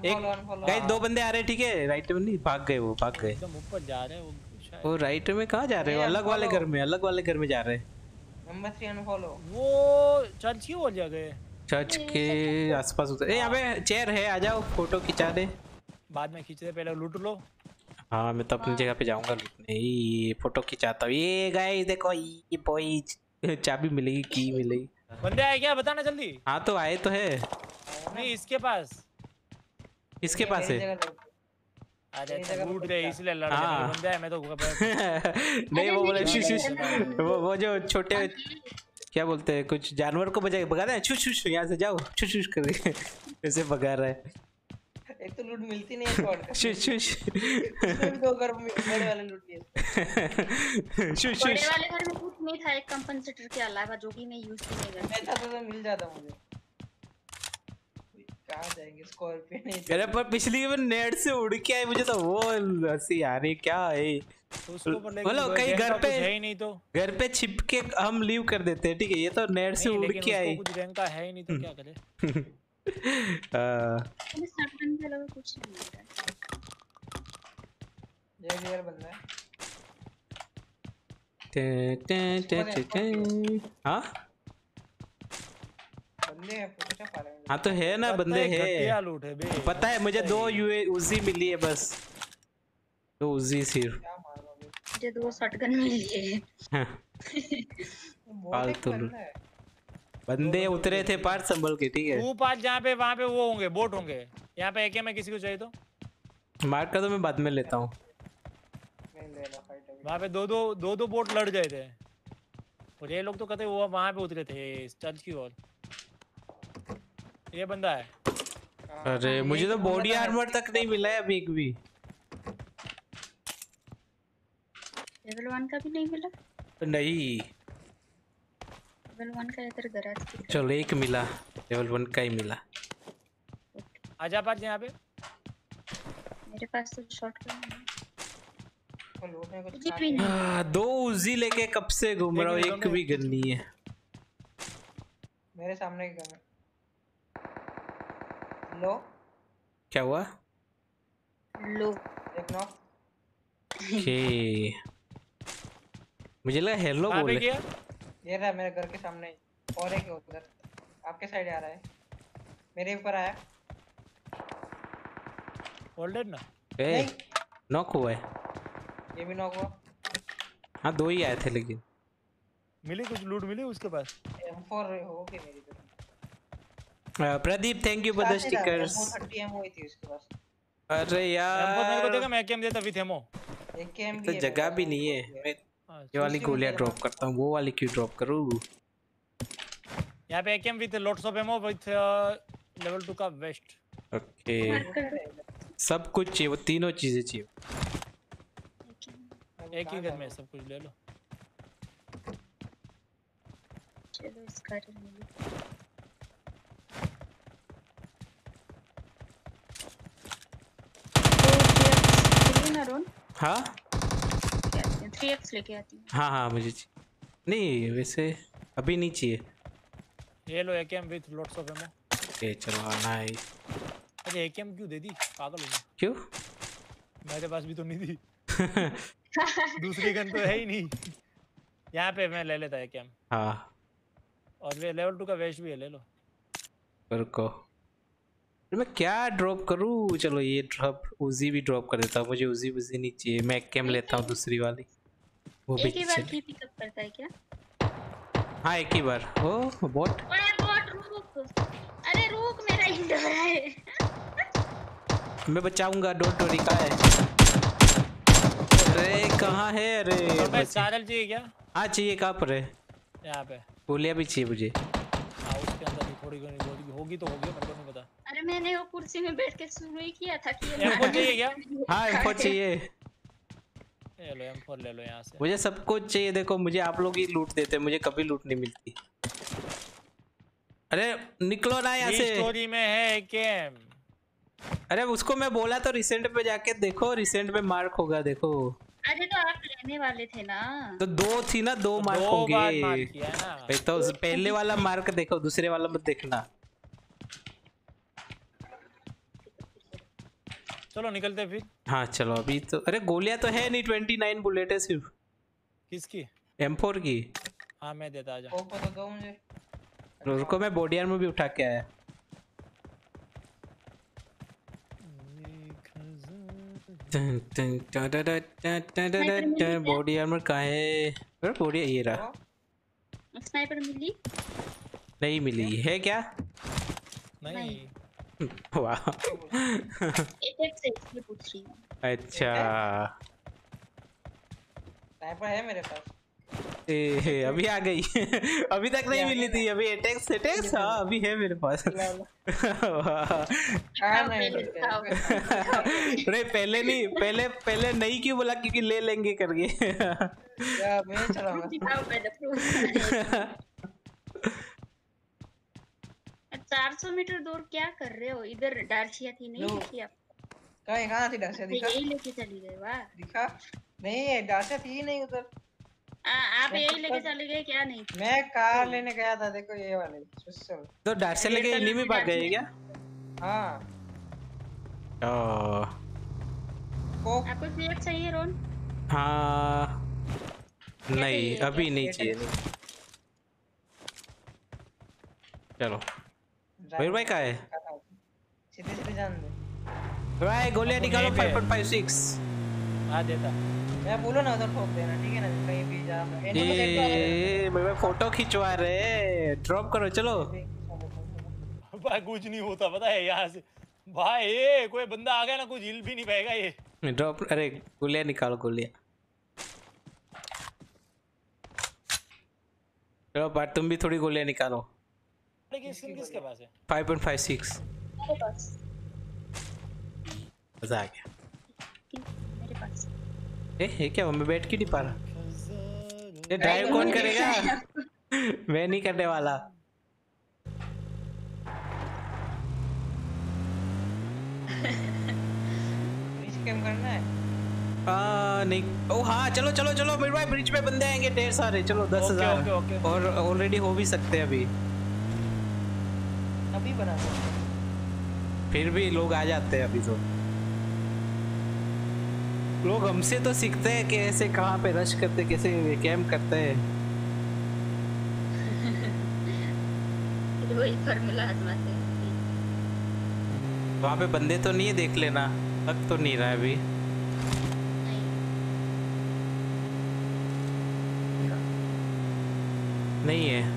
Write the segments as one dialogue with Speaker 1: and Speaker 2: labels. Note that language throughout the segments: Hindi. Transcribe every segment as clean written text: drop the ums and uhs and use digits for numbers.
Speaker 1: गाइस दो बंदे आ रहे हैं, ठीक है? राइट में नहीं, भाग गए, वो भाग गए
Speaker 2: एकदम ऊपर जा रहे हैं वो शायद।
Speaker 1: वो राइट में कहाँ जा रहे हो? अलग वाले घर में, अलग वाले घर में जा रहे हैं।
Speaker 3: Number 3 unfollow.
Speaker 2: वो चर्च की ओर जा गए।
Speaker 1: चर्च के आसपास उतर। यहाँ पे चेयर है, आ जाओ फोटो खिंचा दे।
Speaker 2: बाद में खींचते, पहले लूट लो।
Speaker 1: हाँ मैं तो अपनी जगह पे जाऊंगा लूटने। ये फोटो खिंचाता हूँ। ये गाइस देखो, ये बॉयज चाबी मिलेगी, की मिलेगी।
Speaker 2: बंदे आए क्या, बताना जल्दी।
Speaker 1: हाँ तो आए तो है।
Speaker 2: नहीं इसके पास,
Speaker 1: इसके पास है।
Speaker 2: अच्छा लूट रहे इसलिए लड़ रहे हैं। बंदे आए मैं तो
Speaker 1: नहीं वो बोले वो जो छोटे क्या बोलते हैं, कुछ जानवर को भगा रहा है, छुश छुश यहाँ से जाओ, छुश छुश करके ऐसे भगा रहा है।
Speaker 3: एक तो लूट मिलती नहीं है स्क्वाड का।
Speaker 1: शुश शुश
Speaker 3: दो घर बड़े वाले लूट लिए।
Speaker 1: शुश
Speaker 4: बड़े
Speaker 1: शुश
Speaker 4: वाले घर में कुछ नहीं था, एक कंपनसेटर के अलावा, जो कि मैं यूज नहीं करती।
Speaker 3: मैं चाहता तो मिल जाता मुझे। कहाँ जाएंगे स्कॉर्पियन?
Speaker 1: अरे पर पिछली बार नेट से उड़ के आए, मुझे तो वो हंसी आ रही। क्या है बोलो, कहीं घर पे
Speaker 2: है ही नहीं तो
Speaker 1: घर पे छिप के हम लीव कर देते हैं, ठीक है? ये तो नेट से उड़ के आई।
Speaker 2: कुछ रैंक का है ही नहीं तो क्या करे।
Speaker 4: शॉटगन के अलावा कुछ नहीं मिल रहा।
Speaker 3: ये यार बंदा है।
Speaker 1: हाँ
Speaker 3: बंदे हैं, कुछ आ रहे हैं।
Speaker 1: हाँ तो है ना, बंदे हैं।
Speaker 2: लूट है बे।
Speaker 1: पता है मुझे, 2 उजी मिली है बस, 2 उजी सिर्फ।
Speaker 4: मुझे 2 शॉटगन मिली है।
Speaker 1: फालतू लूट। बंदे उतरे थे पार संभल के, ठीक है?
Speaker 2: तू पास जहाँ पे, वहाँ पे वो होंगे, बोट होंगे। यहाँ पे एके में किसी को चाहिए तो
Speaker 1: मार कर दो, मैं बाद में लेता हूँ।
Speaker 2: वहाँ पे दो बोट लड़ गए थे और ये लोग तो कहते वो वहाँ पे उतरे थे चर्च की ओर। ये बंदा है।
Speaker 1: अरे मुझे तो बॉडी आर्मर तक नहीं मिला है अभी एक भी।
Speaker 4: लेवल 1 का भी नहीं मिला?
Speaker 1: नहीं
Speaker 4: लेवल 1 का इधर गैराज की।
Speaker 1: चलो एक मिला, लेवल 1 का ही मिला।
Speaker 2: आजा पास यहाँ पे।
Speaker 4: मेरे पास तो शॉटगन है।
Speaker 1: 2 उजी लेके कब से घूम रहा हूँ, एक भी गन नहीं है
Speaker 3: मेरे सामने। की गन लो। क्या
Speaker 1: हुआ?
Speaker 4: लो
Speaker 3: एक नॉक।
Speaker 1: ओके मुझे लगा हेलो बोले।
Speaker 3: ये रहा मेरे घर के सामने, और एक उधर आपके साइड आ रहा है, मेरे ऊपर आया।
Speaker 2: होल्डेड ना?
Speaker 3: नहीं
Speaker 1: नॉक हुआ है।
Speaker 3: ये भी नॉक हुआ।
Speaker 1: हाँ 2 ही आए थे, लेकिन
Speaker 2: मिली कुछ लूट मिली उसके पास।
Speaker 3: M4 हो गई मेरी तरफ।
Speaker 1: Pradeep thank you for the stickers.
Speaker 3: 30 ammo ही थी उसके पास।
Speaker 1: अरे यार
Speaker 2: मेरे को देगा, मैं एकेएम देता विद एमो।
Speaker 3: एकेएम
Speaker 1: तो जगह भी नहीं है। मैं ये वाली गोलियां ड्रॉप करता हूँ, वो वाली क्यों ड्रॉप करूँ?
Speaker 2: यहाँ पे AKM with lots of ammo with level 2 का वेस्ट।
Speaker 1: ओके सब कुछ चाहिए, वो तीनों चीजें चाहिए।
Speaker 2: एक ही घर में सब कुछ ले लो।
Speaker 4: चलो इसका रिव्यू।
Speaker 1: हाँ
Speaker 4: 3x लेके आती हूँ।
Speaker 1: हाँ हाँ मुझे नहीं, वैसे अभी नहीं चाहिए।
Speaker 2: ये लो AKM with lots of ammo.
Speaker 1: Okay चलो नाइस।
Speaker 2: अरे एकेएम क्यों दे दी, पागल हो गया।
Speaker 1: क्यों?
Speaker 2: मेरे पास भी तो नहीं दी। दूसरी गन तो है ही नहीं। यहाँ पे मैं ले लेता एकेएम।
Speaker 1: हाँ
Speaker 2: और वे लेवल 2 का वेस्ट भी है, ले लो।
Speaker 1: रुको मैं क्या ड्रॉप करूँ? चलो ये ड्रॉप उजी भी ड्रॉप कर देता हूँ, मुझे उजी नहीं चाहिए। मैं कैम लेता हूँ दूसरी वाली, वो भी
Speaker 4: एक ही बार की पिकअप करता है क्या?
Speaker 1: हाँ एक ही बार। ओ बोट।
Speaker 4: बोट रुक, अरे रुक, मेरा इंडर है।
Speaker 1: मैं बचाऊंगा, डोंट वरी। कहाँ है? अरे कहाँ है? अरे
Speaker 2: सारल चाहिए क्या?
Speaker 1: हाँ चाहिए। कहाँ पर है?
Speaker 2: यहाँ पे
Speaker 1: गोलियां भी चाहिए मुझे।
Speaker 2: उसके अंदर थोड़ी होगी तो होगी, मेरे को नहीं पता।
Speaker 4: अरे मैंने वो कुर्सी में बैठ के शुरू ही किया था कि
Speaker 2: M4 चाहिए क्या?
Speaker 1: हाँ M4 चाहिए।
Speaker 2: ले लो M4 ले लो यहाँ से।
Speaker 1: मुझे सब कुछ चाहिए। देखो मुझे आप लोग ही लूट देते हैं, मुझे कभी लूट नहीं मिलती। अरे निकलो ना यहाँ से।
Speaker 2: स्टोरी में है एकेएम।
Speaker 1: अरे उसको मैं बोला तो रिसेंट पे जाके देखो, रिसेंट पे मार्क होगा देखो।
Speaker 4: अरे तो आप लेने वाले थे ना।
Speaker 1: तो 2 थी ना, 2 मार्क होंगे। तो पहले वाला मार्क देखो, दूसरे वाला मत देखना।
Speaker 2: चलो निकलते फिर।
Speaker 1: हाँ चलो अभी तो, अरे गोलियां तो है नहीं, 29 बुलेट है सिर्फ
Speaker 2: किसकी?
Speaker 1: M4 की।
Speaker 2: हाँ मैं देता, आजा।
Speaker 3: पोको तो दो मुझे।
Speaker 1: रुको मैं बॉडी आर्मर भी उठा के आया। बॉडी आर्मर कहाँ है? अरे बॉडी ये रहा।
Speaker 4: स्नाइपर मिली?
Speaker 1: नहीं मिली है क्या?
Speaker 2: नहीं।
Speaker 1: वाह
Speaker 4: एटेक्स से इसलिए पूछ रही हूँ।
Speaker 1: अच्छा
Speaker 3: स्नाइपर है मेरे पास।
Speaker 1: अभी आ गई अभी तक नहीं मिली थी, अभी अटैक्स अटैक्स हाँ अभी है मेरे पास
Speaker 3: नहीं
Speaker 1: नहीं पहले नहीं, पहले नहीं क्यों बोला? क्योंकि ले लेंगे करके
Speaker 3: मैं चलाऊंगा।
Speaker 4: दिखाओ पहले प्रूफ। 400 मीटर दूर क्या कर रहे हो? इधर डार्शिया थी, नहीं दिखी आप?
Speaker 3: कहाँ थी डार्सिया? दिखा
Speaker 4: यही लेके चली गए। वाह
Speaker 3: दिखा नहीं है, डार्सिया थी ही नहीं उधर।
Speaker 4: आप यही लेके चले गए क्या? नहीं
Speaker 3: मैं कार लेने गया था, देखो ये वाले स्पेशल।
Speaker 1: तो डार्सिया लेके इन्हीं में भाग गए क्या?
Speaker 3: हाँ
Speaker 4: आपको सीएफ चाहिए रोन?
Speaker 1: हाँ नहीं अभी नहीं चाहिए नहीं। चलो मयूर भाई कहाँ है?
Speaker 3: सीधे सीधे जान दे
Speaker 1: भाई गोलियां निकालो 5.56।
Speaker 2: हाँ देता।
Speaker 3: मैं बोलो ना उधर ठोक देना, ठीक है ना? कहीं भी जा
Speaker 1: ये मैं फोटो खिंचवा रहे, ड्रॉप करो चलो।
Speaker 2: भाई कुछ नहीं होता पता है यहाँ से। भाई ये कोई बंदा आ गया ना, कुछ हिल भी नहीं पाएगा ये।
Speaker 1: ड्रॉप, अरे गोलियां निकालो गोलियां। चलो बात तुम भी थोड़ी गोलियां निकालो।
Speaker 2: किसके पास है?
Speaker 1: 5.56
Speaker 4: मेरे पास।
Speaker 1: मजा आ गया।
Speaker 4: मेरे पास
Speaker 1: ये क्या मैं बैठ क्यों नहीं पा रहा? ये ड्राइव कौन करेगा? मैं नहीं करने वाला।
Speaker 3: कैम करना है?
Speaker 1: नहीं ओ हाँ चलो चलो चलो मेरे भाई, ब्रिज पे बंदे आएंगे ढेर सारे। चलो 10,000 और ऑलरेडी हो भी सकते हैं अभी
Speaker 3: बना दो।
Speaker 1: फिर भी लोग आ जाते हैं अभी तो। लोग हमसे तो सीखते हैं कि ऐसे कहाँ पे रश करते, कैसे कैंप करते हैं।
Speaker 4: वही फार्मूला आजमाते हैं।
Speaker 1: वहाँ पे बंदे तो नहीं है, देख लेना। लग तो नहीं रहा है अभी। नहीं है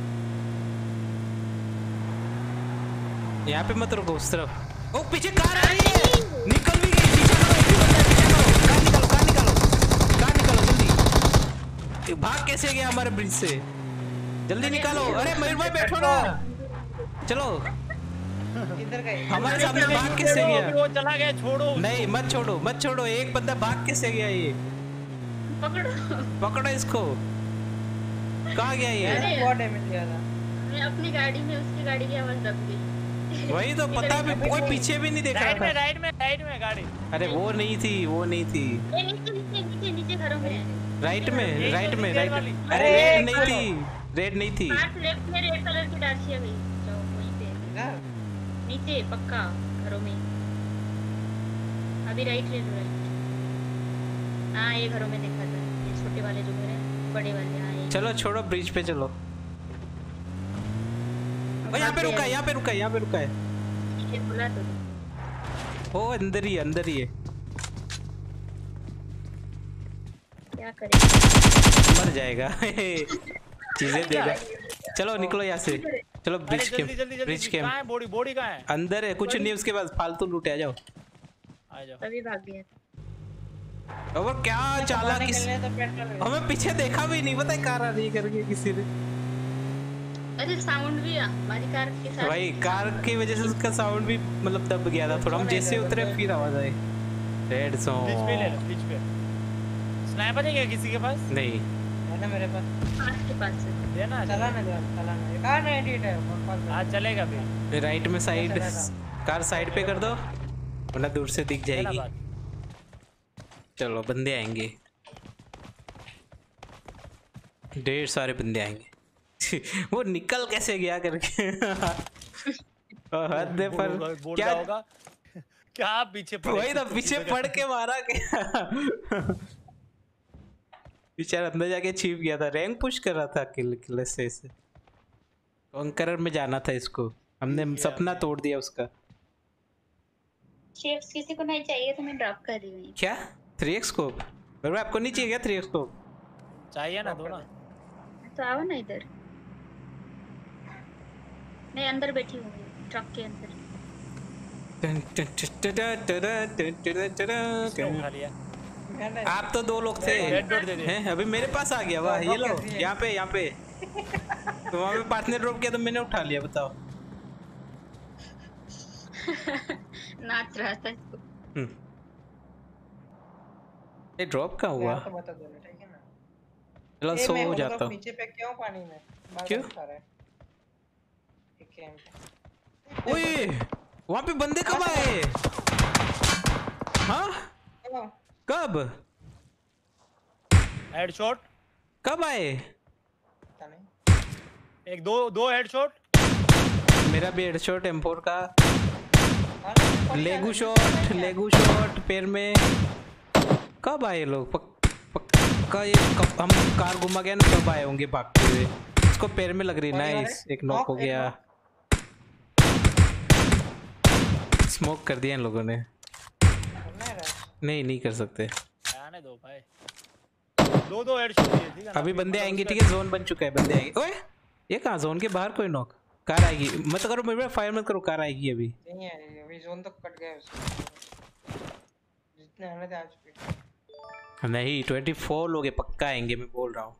Speaker 1: यहाँ पे, मत रुको उस तरफ। ओ पीछे कार आ रही है, निकल भी गई। पीछे करो, कार निकालो जल्दी। भाग कैसे गया हमारे ब्रिज से? जल्दी निकालो। अरे मयूर भाई बैठो ना, चलो।
Speaker 3: किधर गए?
Speaker 1: हमारे सामने भाग कैसे गया?
Speaker 2: वो चला गया, छोड़ो।
Speaker 1: नहीं मत छोड़ो मत छोड़ो, एक बंदा भाग कैसे गया? ये पकड़ो इसको। कहाँ गया ये?
Speaker 3: बहुत डैमेज किया था।
Speaker 4: मैं अपनी गाड़ी में उसकी गाड़ी की आवाज दब गई।
Speaker 1: वही तो पता भी, कोई पीछे भी नहीं देख रहा था।
Speaker 2: राइट में गाड़ी।
Speaker 1: अरे वो नहीं थी, वो नहीं थी।
Speaker 4: नीचे घरों में।
Speaker 1: राइट में अरे रेड नहीं थी।
Speaker 4: लेफ्ट में रेड कलर की डार्सिया गई, जो वहीं पे नीचे पक्का घरों में। अभी राइट ले लो, राइट। हाँ ये घरों में देखा था, ये छोटे वाले जो घर है, बड़े वाले। हाँ
Speaker 1: चलो छोड़ो, ब्रिज पे चलो। यहाँ पे रुका है।
Speaker 4: ये बुला तो
Speaker 1: ओ अंदर ही है।
Speaker 4: क्या करें?
Speaker 1: मर जाएगा चीजें देगा। चलो निकलो यहाँ से, चलो ब्रिज के
Speaker 2: कहाँ है? बॉडी कहाँ है?
Speaker 1: अंदर है, कुछ नहीं उसके पास, फालतू लूटे। आ जाओ।
Speaker 4: तभी भाग गया।
Speaker 1: और क्या चाला हमें पीछे देखा भी नहीं, पता है कार आ रही करके किसी ने।
Speaker 4: अरे साउंड भी हमारी कार के साथ,
Speaker 1: भाई कार की वजह से उसका साउंड भी मतलब दब गया था थोड़ा। हम जैसे उतरे फिर आवाज आई। रेड सॉन्ग
Speaker 2: ब्रिज पे स्नाइपर है क्या किसी के पास?
Speaker 1: नहीं
Speaker 3: है ना मेरे पास।
Speaker 4: के पास
Speaker 2: देना,
Speaker 3: चलाना कार नहीं एडिट है।
Speaker 2: आज चलेगा फिर।
Speaker 1: राइट में साइड, कार साइड पे कर दो वरना दूर से दिख जाएगी। चलो बंदे आएंगे, ढेर सारे बंदे आएंगे। वो निकल कैसे गया करके हद पर क्या होगा?
Speaker 2: क्या पीछे पड़े?
Speaker 1: वही तो पीछे पड़ के मारा क्या। बेचारा अंदर जाके छिप गया था, रैंक पुश कर रहा था किल से। कंकरर में जाना था इसको, हमने सपना तोड़ दिया उसका।
Speaker 4: शेफ्स किसी को नहीं चाहिए तो मैं ड्रॉप कर रही हूँ।
Speaker 1: क्या 3x स्कोप? मेरे आपको नहीं चाहिए क्या 3x स्कोप?
Speaker 2: चाहिए ना, दो ना।
Speaker 4: तो आओ ना इधर, मैं अंदर बैठी हूँ ट्रक के अंदर।
Speaker 2: किसने उठा लिया?
Speaker 3: मैंने
Speaker 1: आप तो 2 लोग थे
Speaker 2: रेड डॉट दे दे।
Speaker 1: हैं, अभी मेरे पास आ गया। वाह ये लो, यहाँ पे तो वहाँ पे पार्टनर ड्रॉप किया तो मैंने उठा लिया। बताओ।
Speaker 4: नाच रहा था इसको।
Speaker 1: ये ड्रॉप कहाँ हुआ?
Speaker 3: तो बता दो ठीक है ना।
Speaker 1: चलो
Speaker 3: ए,
Speaker 1: सो
Speaker 3: मैं
Speaker 1: हो
Speaker 3: वो
Speaker 1: जाता
Speaker 3: तो
Speaker 1: हूँ।
Speaker 3: नीचे पे क्यों पानी में
Speaker 1: क्यों?
Speaker 3: खा रहा है ठीक है।
Speaker 1: ओए वहाँ पे बंदे कब आए? हाँ
Speaker 3: ओ,
Speaker 1: कब
Speaker 2: हेडशॉट
Speaker 1: कब आए?
Speaker 3: पता नहीं।
Speaker 2: एक दो हेडशॉट।
Speaker 1: मेरा भी हेडशॉट M4 का।
Speaker 3: हाँ,
Speaker 1: लेगू शॉट पैर में। कब आए लोग? पक्का ये हम कार घुमा गया ना, कब आए होंगे भागते हुए। इसको पैर में लग रही। नाइस, एक नॉक हो गया। स्मोक कर दिया इन लोगों ने। नहीं कर सकते।
Speaker 2: आने दो भाई, दो हेडशॉट दिए, ठीक है ना?
Speaker 1: अभी बंदे आएंगे, ठीक है। जोन बन चुका है, बंदे आएंगे। ओए ये कहाँ? जोन के बाहर कोई नॉक। कार आएगी, मत करो मेरे फायर मत करो, कार आएगी अभी।
Speaker 3: नहीं है अभी जोन तो कट गया उसका। जितने आने थे आ चुके।
Speaker 1: नहीं 24 लोग हैं, पक्का आएंगे, मैं बोल रहा हूँ।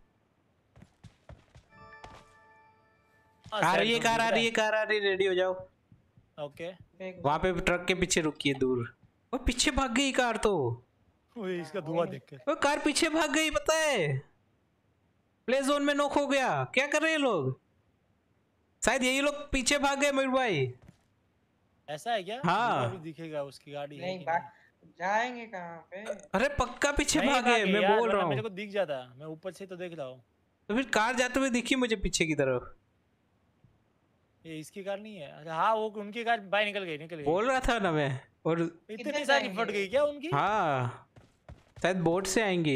Speaker 1: आ रही है कार, रेडी हो जाओ।
Speaker 2: ओके।
Speaker 1: वहाँ पे ट्रक के पीछे रुकी है दूर। वो पीछे भाग गई कार तो।
Speaker 2: ओए इसका धुआं देख के।
Speaker 1: वो कार पीछे भाग गई, पता है। प्ले जोन में नॉक हो गया। क्या कर रहे हैं लोग? शायद यही लोग पीछे भाग गए मयूर भाई।
Speaker 2: ऐसा है क्या?
Speaker 1: हाँ।
Speaker 2: अभी दिखेगा उसकी गाड़ी है
Speaker 3: नहीं
Speaker 2: कि
Speaker 3: बात जाएंगे कहाँ पे?
Speaker 1: अरे पक्का पीछे
Speaker 2: नहीं
Speaker 1: भागे,
Speaker 2: भागे
Speaker 1: मैं
Speaker 2: यार,
Speaker 1: बोल रहा
Speaker 2: वरना
Speaker 1: हूँ।
Speaker 2: मेरे को दिख जाता, मैं ऊपर से तो देख रहा हूँ।
Speaker 1: तो फिर कार जाते हुए दिखी मुझे पीछे की तरफ।
Speaker 2: ये इसकी कार नहीं है? अच्छा हाँ, वो उनकी कार बाहर निकल गई।
Speaker 1: बोल रहा था ना मैं। और
Speaker 2: इतनी
Speaker 3: कितने
Speaker 2: सारी
Speaker 3: जाएंगे?
Speaker 2: फट गई क्या उनकी?
Speaker 1: हाँ शायद बोट से आएंगे।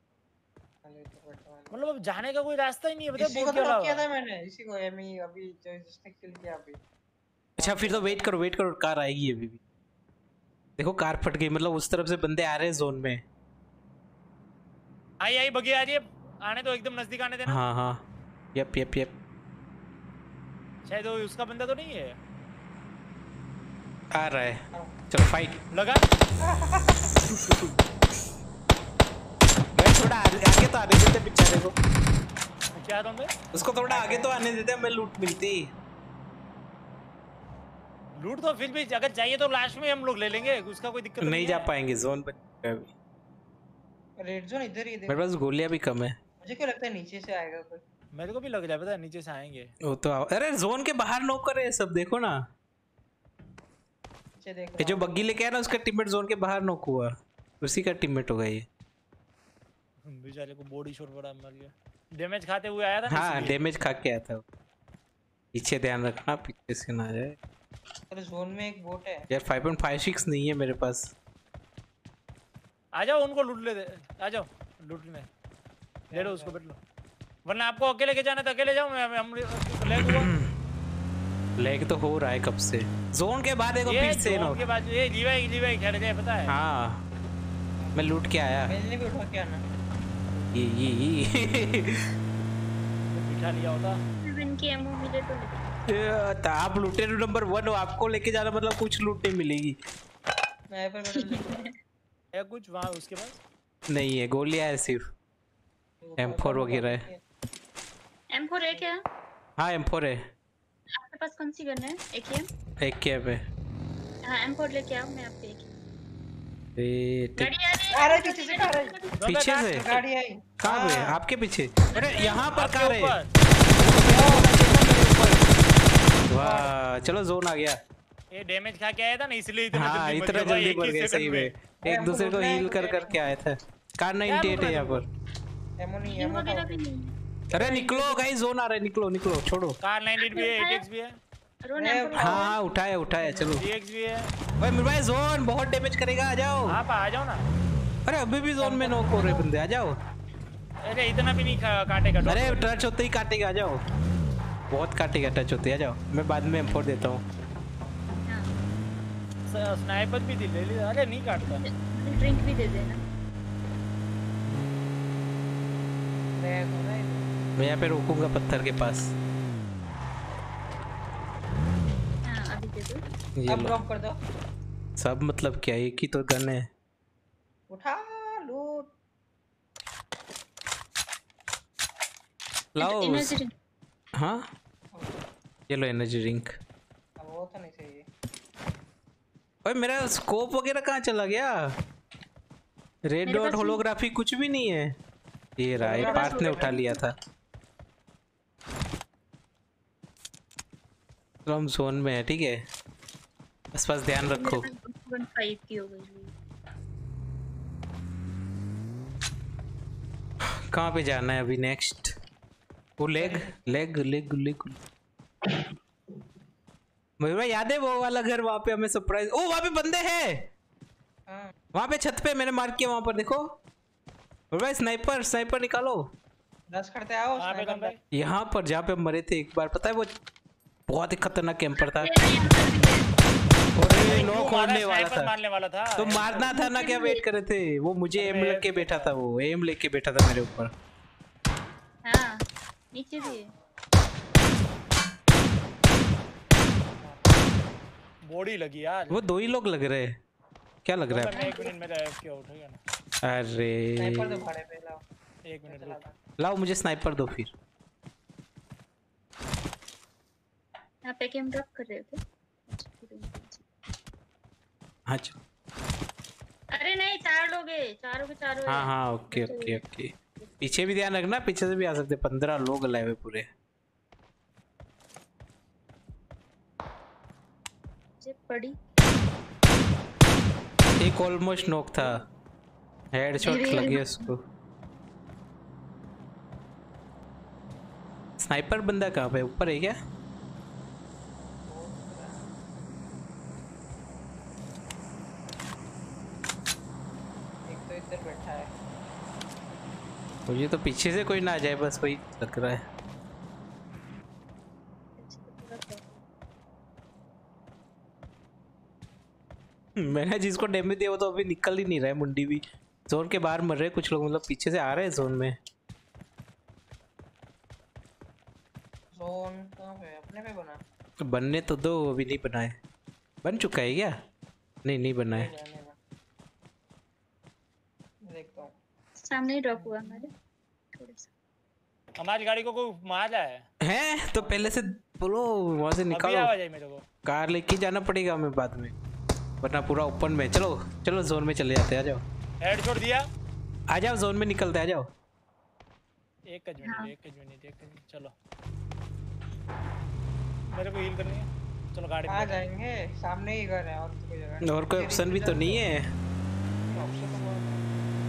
Speaker 2: मतलब अब जाने का कोई रास्ता ही नहीं है,
Speaker 3: इसी
Speaker 2: बोट
Speaker 3: को
Speaker 2: के
Speaker 3: तो knock किया
Speaker 2: अलावा।
Speaker 3: था मैंने, इसी को एमी अभी जो जिसने किल किया अभी।
Speaker 1: अच्छा फिर तो वेट करो, कार आएगी अभी भी। देखो कार फट गई, मतलब उस तरफ से बंदे आ रहे हैं जोन में।
Speaker 2: आई बगी आ रही है, आने तो एकदम नजदीक आने देना।
Speaker 1: हाँ यप
Speaker 2: शायद वो उसका बंदा तो नहीं है।
Speaker 1: आ रहा है, चलो फाइट
Speaker 2: लगा।
Speaker 1: भाई थोड़ा आगे तो आने देते बेचारे को।
Speaker 2: क्या तुम
Speaker 1: उसको थोड़ा आगे तो आने देते, हमें लूट मिलती।
Speaker 2: लूट तो फिर भी अगर चाहिए तो लास्ट में हम लोग ले लेंगे, उसका कोई दिक्कत
Speaker 1: नहीं जा
Speaker 2: है।
Speaker 1: पाएंगे, जोन पर।
Speaker 3: रेड जोन इधर ही
Speaker 1: मेरे पास गोलियां भी कम है।
Speaker 3: मुझे क्यों लगता है नीचे से आएगा कोई।
Speaker 2: मेरे को भी लग रहा है, पता है नीचे से आएंगे।
Speaker 1: वो तो अरे जोन के बाहर नॉक कर रहे हैं सब, देखो ना।
Speaker 3: नीचे देख
Speaker 1: ये जो बग्गी लेके आया ना, उसका टीममेट जोन के बाहर नॉक हुआ, उसी का टीममेट होगा ये।
Speaker 2: बेचारे को बॉडी शॉट पड़ा, मर गया। डैमेज खाते हुए आया था ना।
Speaker 1: हाँ डैमेज खा के आया था। पीछे ध्यान रखना, पीछे से ना जाए।
Speaker 3: अरे जोन में एक बोट है
Speaker 1: यार 5.56 नहीं है मेरे पास।
Speaker 2: आ जाओ उनको लूट ले, आ जाओ लूट ले लो उसको, बैठ लो। वरना आपको अकेले के जाना तो अकेले जाओ, हम लैग हुआ।
Speaker 1: लैग तो हो रहा है कब से। जोन के बाद देखो फिर से
Speaker 2: जोन के बाद ये लीवाई खेल रहे, पता है।
Speaker 1: हाँ मैं लूट के आया।
Speaker 3: मैंने भी उठा के आना।
Speaker 1: ये
Speaker 2: बिठा लिया होता।
Speaker 4: इनकी एमओ मिले तो ले।
Speaker 1: आप लूटेरो नंबर 1 हो, आपको लेके जाना मतलब कुछ लूट नहीं मिलेगी।
Speaker 3: मैं पर बैठा
Speaker 2: है कुछ वहाँ उसके पास
Speaker 1: नहीं है, गोलियां है सिर्फ। M4 वगैरह है।
Speaker 4: M4 है क्या?
Speaker 1: हाँ M4 है।
Speaker 4: आपके पास कौन सी गन है? AKM?
Speaker 1: एक कैप है।
Speaker 4: हाँ M4 लेके आओ, मैं आपको एक
Speaker 1: गाड़ी
Speaker 4: आ रही है।
Speaker 3: आ रहा है पीछे से, आ रहा है
Speaker 1: पीछे से
Speaker 3: गाड़ी आई।
Speaker 1: कहाँ पे? आपके पीछे? अरे यहाँ पर कहाँ है? वाह चलो जोन आ गया।
Speaker 2: ये डैमेज खा के आया था ना, इसलिए इतना
Speaker 1: हाँ
Speaker 2: जल्दी
Speaker 1: इतना जल्दी बढ़ गए, सही में। एक दूसरे को हील कर करके आया था। कार 98 है यहाँ पर।
Speaker 3: एमो नहीं,
Speaker 4: हील
Speaker 3: एमो
Speaker 4: वगैरह भी नहीं है।
Speaker 1: अरे निकलो गाइस, जोन आ रहा है, निकलो छोड़ो।
Speaker 2: कार 98 भी है, 8x भी है।
Speaker 4: रोन एम4
Speaker 1: हाँ हाँ उठाया उठाया चलो।
Speaker 2: DX भी है।
Speaker 1: ओए मेरे भाई जोन बहुत डैमेज करेगा, आ जाओ।
Speaker 2: आप आ जाओ ना।
Speaker 1: अरे अभी भी जोन में नॉक हो रहे बंदे, आ जाओ।
Speaker 2: अरे इतना भी नहीं काटेगा।
Speaker 1: अरे टच होते ही काटेगा, आ जाओ। बहुत काटेगा टच होते, आ जाओ। मैं बाद में M4 देता हूँ।
Speaker 2: स्नाइपर भी ले ली। अरे नहीं काटता।
Speaker 4: ड्रिंक भी दे देना।
Speaker 1: मैं यहाँ पे रोकूंगा पत्थर के पास।
Speaker 4: हाँ अभी दे दो।
Speaker 1: ये
Speaker 3: अब
Speaker 1: लो।
Speaker 3: ड्रॉप कर दो।
Speaker 1: सब मतलब क्या, एक ही तो गन है।
Speaker 3: उठा लूट।
Speaker 1: लाओ।
Speaker 4: Energy drink.
Speaker 1: हाँ ये लो एनर्जी ड्रिंक।
Speaker 3: अब वो तो नहीं चाहिए।
Speaker 1: ओए मेरा स्कोप वगैरह कहाँ चला गया? रेड
Speaker 4: मेरे
Speaker 1: डॉट
Speaker 4: पास भी-
Speaker 1: होलोग्राफी कुछ भी नहीं है। ये रहा, ये पार्थ ने उठा लिया था। तो हम जोन में है, ठीक है। बस ध्यान रखो।
Speaker 4: 1.5 की हो गई।
Speaker 1: कहाँ पे जाना है अभी नेक्स्ट? वो लेग लेग लेग लेग। मुझे भाई याद है वो वाला घर, वहाँ पे हमें सरप्राइज। ओ वहाँ पे बंदे हैं।
Speaker 3: हाँ
Speaker 1: वहाँ पे छत पे मैंने मार किया, वहाँ पर देखो। मुझे भाई स्नाइपर स्नाइपर निकालो।
Speaker 3: रश करते आओ।
Speaker 2: कहाँ पे
Speaker 3: स्नाइपर
Speaker 2: भाई?
Speaker 1: यहाँ पर जहाँ पे हम मरे थे एक बार, पता है वो बहुत ही खतरनाक कैंपर था। और नॉक होने वाला था।
Speaker 2: मारने वाला था।
Speaker 1: तो मारना था ना, क्या वेट करे थे? वो मुझे एम लग के बैठा था, वो एम लेके बैठा था मेरे ऊपर।
Speaker 4: हाँ नीचे भी है।
Speaker 2: बॉडी लगी यार।
Speaker 1: वो दो ही लोग लग रहे हैं। क्या लग रहा है?
Speaker 2: 1 मिनट में क्या उठेगा ना।
Speaker 1: अरे
Speaker 3: स्नाइपर तो भाड़े पे लाओ।
Speaker 2: 1 मिनट रुक।
Speaker 1: लाओ मुझे स्नाइपर दो फिर।
Speaker 4: यहाँ पे कैम ड्रॉप कर रहे थे।
Speaker 1: हाँ चलो।
Speaker 4: अरे नहीं 4 लोग हैं, चारों के चारों
Speaker 1: हाँ
Speaker 4: हैं।
Speaker 1: हाँ ओके ओके ओके। पीछे भी ध्यान रखना, पीछे से भी आ सकते। 15 लोग लाए हुए पूरे।
Speaker 4: जे पड़ी।
Speaker 1: एक ऑलमोस्ट नॉक था, हेडशॉट लगी उसको। स्नाइपर बंदा कहाँ पे, ऊपर है क्या?
Speaker 3: एक तो इधर बैठा है।
Speaker 1: मुझे तो पीछे से कोई ना आ जाए, बस वही लग रहा है। मैंने जिसको डैमेज दिया वो तो अभी निकल ही नहीं रहा है। मुंडी भी जोन के बाहर मर रहे हैं कुछ लोग, मतलब पीछे से आ रहे हैं जोन में।
Speaker 3: जोन कहाँ पे? अपने पे बना।
Speaker 1: बनने तो दो, अभी नहीं बनाए। बन चुका है क्या? नहीं नहीं बना है।
Speaker 3: देखता हूँ।
Speaker 4: सामने ही ड्रॉप हुआ हमारे। थोड़ा सा।
Speaker 2: हमारी गाड़ी को कोई मार रहा है।
Speaker 1: हैं तो पहले से बोलो, वहां से
Speaker 2: अभी
Speaker 1: निकालो।
Speaker 2: आवाज आई मेरे को।
Speaker 1: कार लेके जाना पड़ेगा हमें बाद में, वरना पूरा ओपन में। चलो चलो जोन में चले जाते हैं, आ जाओ।
Speaker 2: हेडशॉट दिया।
Speaker 1: आ जाओ जोन में निकलते, आ जाओ।
Speaker 2: एक मिनट चलो। मेरे को हील करनी है। चलो गाड़ी
Speaker 3: कहाँ जाएंगे? सामने ही घर है और तो कोई जगह नहीं।
Speaker 1: और कोई ऑप्शन भी तो नहीं है।
Speaker 3: ऑप्शन तो बहुत है।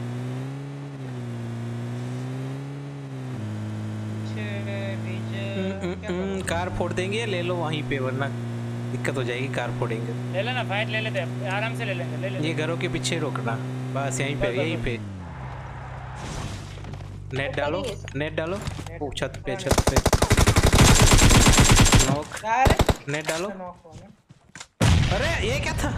Speaker 3: पीछे डीजे
Speaker 1: कार फोड़ देंगे, ले लो वहीं पे, वरना दिक्कत हो जाएगी। कार फोड़ेंगे।
Speaker 2: ले लेना, फाइट ले लेते हैं, आराम से ले लेंगे। ले लेते
Speaker 1: ये घरों के पीछे रोकना, बस यहीं पे
Speaker 2: बस,
Speaker 1: यहीं पे। नेट डालो नेट डालो। ओ छत पे छत पे नॉक।
Speaker 3: यार
Speaker 1: नेट डालो।
Speaker 3: नॉक हो गया।
Speaker 1: अरे ये क्या था?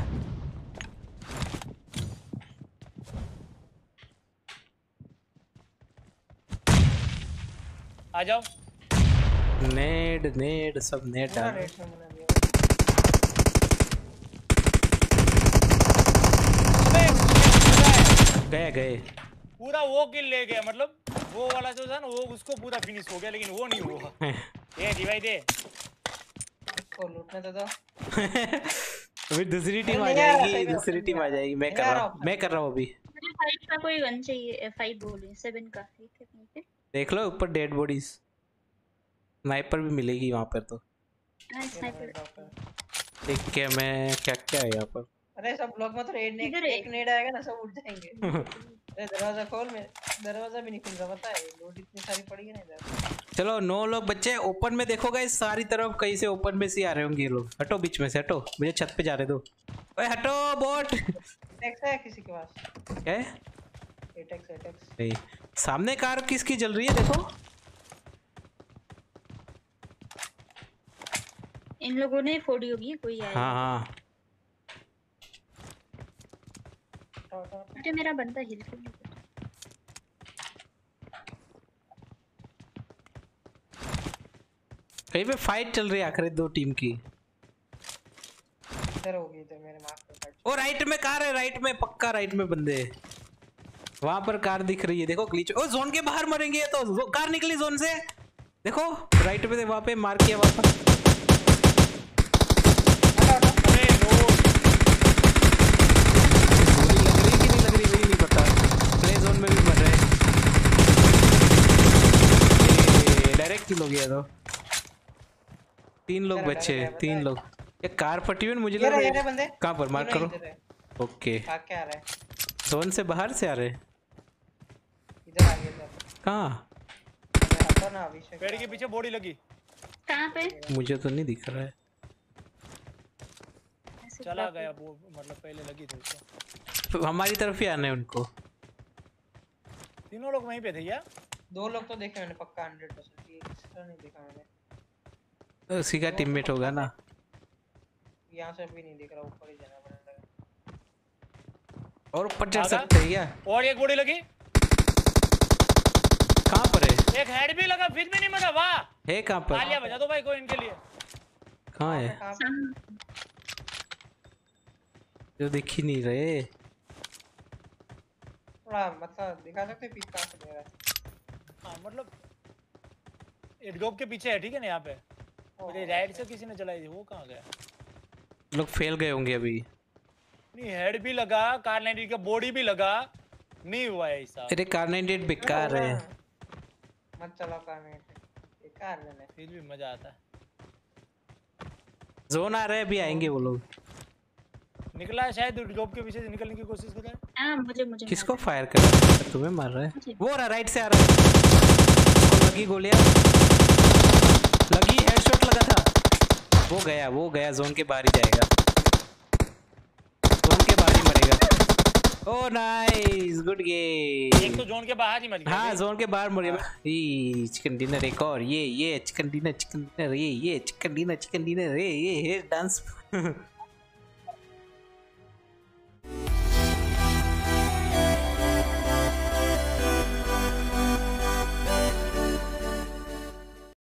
Speaker 2: आ जाओ।
Speaker 1: नेट नेट सब नेट
Speaker 3: पूरा
Speaker 1: डालो।
Speaker 3: रेट में बना दिया।
Speaker 1: गए गए।
Speaker 2: पूरा वो किल ले गया, मतलब वो वाला जो था ना, वो उसको पूरा फिनिश हो गया, लेकिन वो नहीं हुआ। ये रिवाइव दे।
Speaker 3: इसको लूटने तो दो।
Speaker 1: अभी दूसरी टीम आ
Speaker 3: नहीं आ रहा,
Speaker 1: जाएगी,
Speaker 3: सही में
Speaker 1: दूसरी
Speaker 3: नहीं
Speaker 1: टीम
Speaker 3: आ
Speaker 1: आ
Speaker 3: रहा।
Speaker 1: जाएगी। मैं
Speaker 3: नहीं
Speaker 1: कर
Speaker 3: आ
Speaker 1: रहा
Speaker 3: रहा
Speaker 1: हूँ, मैं कर रहा हूँ अभी।
Speaker 4: मुझे 5 का कोई गन चाहिए। 5 बोले 7 का। ठीक है कहीं पे।
Speaker 1: देख लो ऊपर डेड बॉडीज। स्नाइपर भी मिलेगी वहां पर तो।
Speaker 4: हाँ स्नाइपर।
Speaker 1: देख के मैं क्या क्या है यहाँ पर।
Speaker 3: अरे सब लोग मत रेड ने
Speaker 4: इधर है।
Speaker 3: एक नेड आएगा ना सब उठ जाएंगे। अरे दरवाजा खोल, मैं दरवाजा भी नहीं खुल रहा, पता है लोड इतनी सारी पड़ी है ना इधर।
Speaker 1: चलो 9 लोग बच्चे ओपन में देखो गाइस, सारी तरफ कहीं से ओपन में से आ रहे होंगे ये लोग। हटो बीच में से, हटो, मुझे छत पे जा रहे दो। ओए हटो बोट।
Speaker 3: एटेक्स है किसी के पास?
Speaker 1: क्या है?
Speaker 3: एटेक्स एटेक्स।
Speaker 1: नहीं, सामने कार किसकी जल रही है देखो।
Speaker 4: इन लोगों ने फोड़ी होगी, कोई आया।
Speaker 1: हाँ हाँ
Speaker 4: अरे मेरा बंदा हिल क्यों नहीं रहा?
Speaker 1: कहीं पे फाइट चल रही है आखिर दो टीम की।
Speaker 3: इधर होगी, इधर मेरे मार्क पे फाइट।
Speaker 1: ओ राइट में कार है, राइट में पक्का, राइट में बंदे। वहां पर कार दिख रही है देखो, ग्लिच। ओ जोन के बाहर मरेंगे तो, कार निकली जोन से देखो, राइट में वहां पे मार किया वहां पर।
Speaker 2: अरे लोड
Speaker 1: लग रही कि नहीं लग रही वही नहीं पता। प्ले जोन में भी मर रहे हैं, डायरेक्ट किल हो गया। तो 3 लोग बचे, 3 लोग। ये कार फटी हुई मुझे लग रहा है। कहाँ पर मार्क करो। ओके,
Speaker 3: भाग के आ रहा है,
Speaker 1: जोन से बाहर से आ रहे।
Speaker 3: इधर आ गया इधर।
Speaker 1: कहाँ?
Speaker 3: हटो ना अभिषेक।
Speaker 2: पेड़ के पीछे बॉडी लगी।
Speaker 4: कहाँ पे?
Speaker 1: मुझे तो नहीं दिख रहा है।
Speaker 4: ऐसे
Speaker 2: चला
Speaker 4: क्या-
Speaker 2: गया वो, मतलब पहले लगी थी उसको।
Speaker 1: तो हमारी तरफ ही आना है उनको।
Speaker 2: तीनों लोग वहीं पे थे क्या?
Speaker 3: 2 लोग तो देखे मैंने पक्का 100%, ये तीसरा नहीं देखा मैंने।
Speaker 1: उसी का टीममेट होगा ना।
Speaker 3: यहाँ से भी नहीं दिख रहा, ऊपर ही जाना पड़ेगा।
Speaker 1: और ऊपर चढ़
Speaker 2: आगा?
Speaker 1: सकते हैं क्या?
Speaker 2: और एक बॉडी लगी,
Speaker 1: कहाँ पर है?
Speaker 2: एक हेड भी लगा, फिर भी नहीं मरा। वाह,
Speaker 1: है कहाँ पर?
Speaker 2: तालियां बजा दो भाई कोई इनके लिए।
Speaker 1: कहाँ है?
Speaker 3: कहाँ पे?
Speaker 4: सामने।
Speaker 1: जो दिख ही नहीं रहे।
Speaker 3: थोड़ा मतलब दिखा सकते पिक कहाँ से दे रहा है?
Speaker 2: हाँ मतलब एडगॉप के पीछे है, ठीक है ना यहाँ पे। मेरे राइट से किसी ने चलाई थी, वो कहाँ गया?
Speaker 1: लोग फेल गए होंगे अभी।
Speaker 2: नहीं, हेड भी लगा, कार 90 का बॉडी भी लगा, नहीं हुआ है ऐसा।
Speaker 1: तेरे कार 98 बेकार है।
Speaker 3: मत चलाओ कार में, बेकार लेने।
Speaker 2: फिर भी मजा आता है।
Speaker 1: जोन आ रहे हैं, अभी आएंगे वो लोग।
Speaker 2: निकला है शायद, एडगॉप के पीछे से निकलने की कोशिश कर रहा है।
Speaker 4: हाँ मुझे
Speaker 1: किसको फायर कर रहा है? तुम्हें मार रहा है
Speaker 4: मुझे।
Speaker 1: वो। रहा राइट से आ रहा है, उसको लगी गोलियां, लगी, हेडशॉट लगा था। वो गया जोन के बाहर ही जाएगा, जोन के बाहर ही मरेगा। Oh nice, good game.
Speaker 2: एक तो जोन के बाहर ही मर गया।
Speaker 1: हाँ जोन के बाहर मर गया। ये चिकन डिनर एक और, ये चिकन डिनर, ये चिकन डिनर, ये डांस